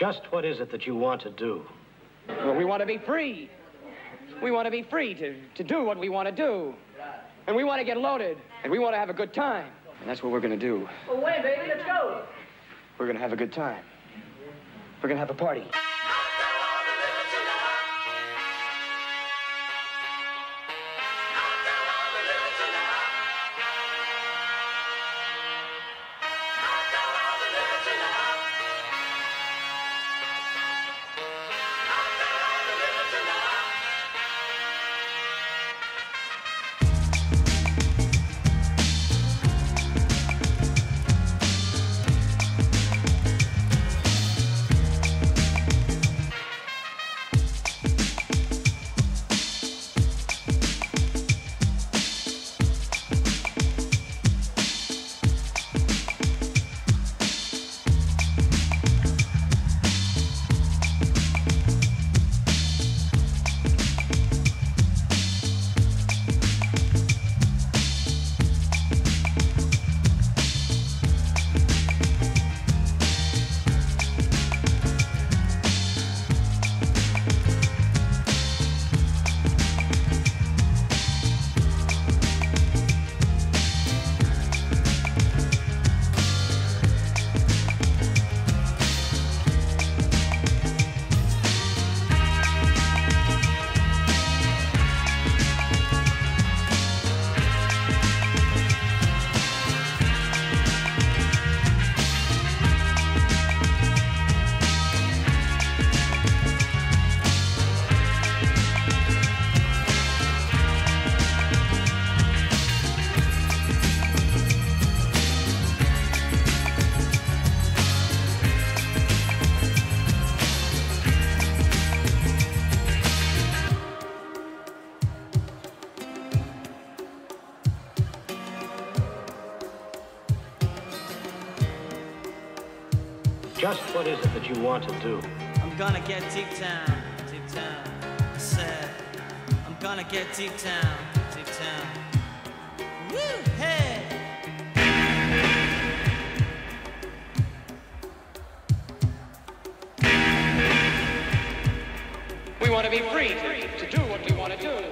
Just what is it that you want to do? Well, we want to be free. We want to be free to do what we want to do. And we want to get loaded. And we want to have a good time. And that's what we're going to do. Well, wait, baby, let's go. We're going to have a good time. We're going to have a party. Just what is it that you want to do? I'm gonna get deep down, I said. I'm gonna get deep down, Woo, hey! We want to be free to do what we want to do.